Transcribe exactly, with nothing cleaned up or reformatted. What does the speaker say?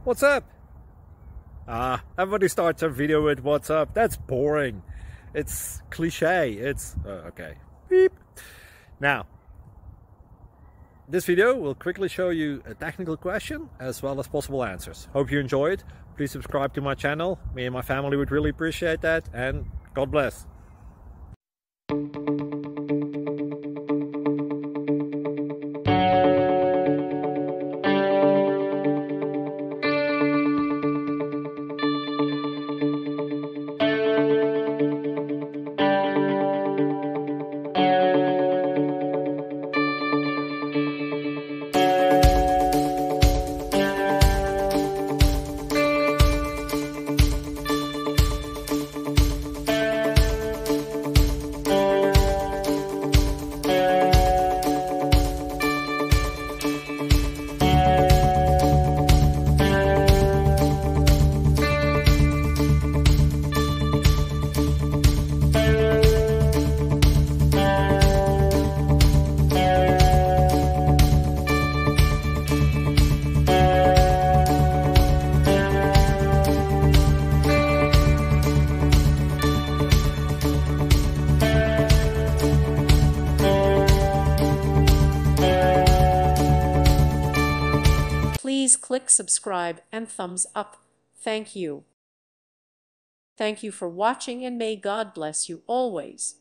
What's up? Ah, everybody starts a video with what's up. That's boring. It's cliche. It's uh, okay. Beep. Now, this video will quickly show you a technical question as well as possible answers. Hope you enjoy it. Please subscribe to my channel. Me and my family would really appreciate that, and God bless. Please click subscribe and thumbs up. Thank you. Thank you for watching, and may God bless you always.